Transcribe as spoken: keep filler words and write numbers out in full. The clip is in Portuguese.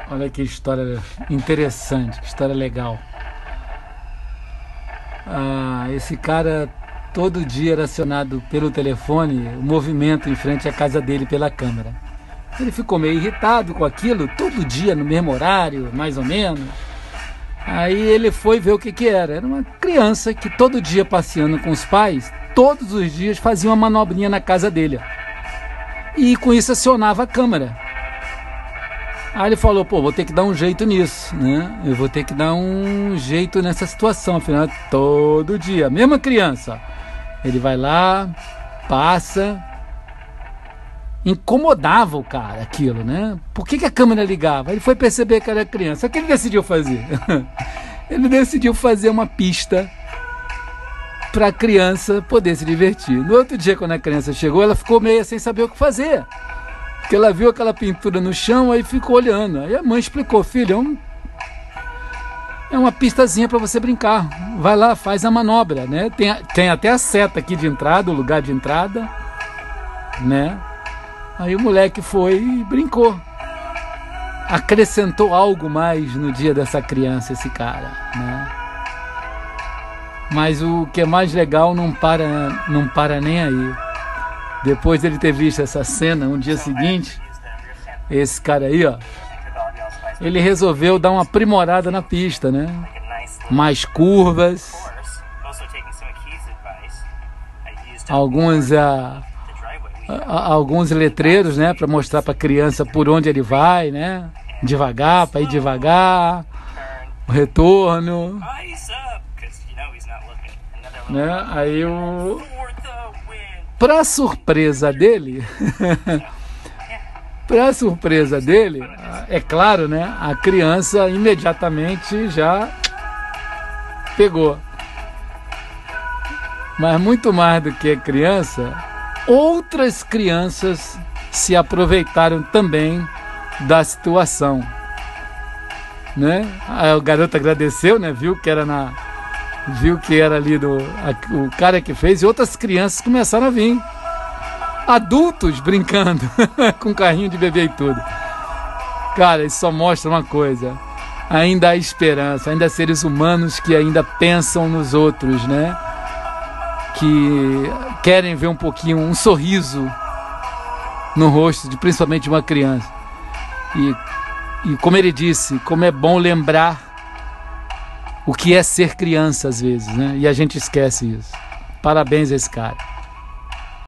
Olha que história interessante, que história legal. Ah, esse cara todo dia era acionado pelo telefone o movimento em frente à casa dele pela câmera. Ele ficou meio irritado com aquilo, todo dia no mesmo horário, mais ou menos. Aí ele foi ver o que que era. Era uma criança que todo dia passeando com os pais, todos os dias fazia uma manobrinha na casa dele. E com isso acionava a câmera. Aí ele falou, pô, vou ter que dar um jeito nisso, né? Eu vou ter que dar um jeito nessa situação, afinal, todo dia, mesma criança. Ele vai lá, passa, incomodava o cara aquilo, né? Por que que a câmera ligava? Ele foi perceber que era criança. O que ele decidiu fazer? Ele decidiu fazer uma pista para a criança poder se divertir. No outro dia, quando a criança chegou, ela ficou meio sem saber o que fazer. Porque ela viu aquela pintura no chão, aí ficou olhando. Aí a mãe explicou, filho, é, um, é uma pistazinha para você brincar. Vai lá, faz a manobra, né? Tem, tem até a seta aqui de entrada, o lugar de entrada, né? Aí o moleque foi e brincou. Acrescentou algo mais no dia dessa criança, esse cara, né? Mas o que é mais legal não para, não para nem aí. Depois dele ter visto essa cena, um dia seguinte, esse cara aí, ó, ele resolveu dar uma aprimorada na pista, né? Mais curvas, alguns, a, a, alguns letreiros, né? Para mostrar para a criança por onde ele vai, né? Devagar, para ir devagar, o retorno, né? Aí o... Para surpresa dele, para surpresa dele, é claro, né? A criança imediatamente já pegou. Mas muito mais do que a criança, outras crianças se aproveitaram também da situação, né? Aí o garoto agradeceu, né? Viu que era na viu que era ali do, a, o cara que fez, e outras crianças começaram a vir. Adultos brincando com carrinho de bebê e tudo. Cara, isso só mostra uma coisa. Ainda há esperança, ainda há seres humanos que ainda pensam nos outros, né? Que querem ver um pouquinho, um sorriso no rosto, de, principalmente de uma criança. E, e como ele disse, como é bom lembrar o que é ser criança às vezes, né? E a gente esquece isso. Parabéns a esse cara.